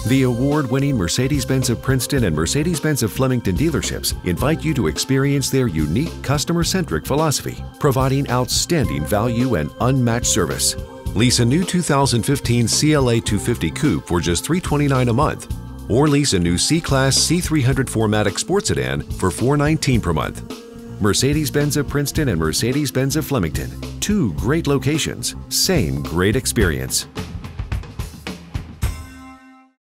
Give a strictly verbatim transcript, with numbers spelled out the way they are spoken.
The award-winning Mercedes-Benz of Princeton and Mercedes-Benz of Flemington dealerships invite you to experience their unique customer-centric philosophy, providing outstanding value and unmatched service. Lease a new two thousand fifteen C L A two fifty Coupe for just three hundred twenty-nine dollars a month, or lease a new C-Class C three hundred four Matic Sport Sedan for four hundred nineteen dollars per month. Mercedes-Benz of Princeton and Mercedes-Benz of Flemington. Two great locations, same great experience.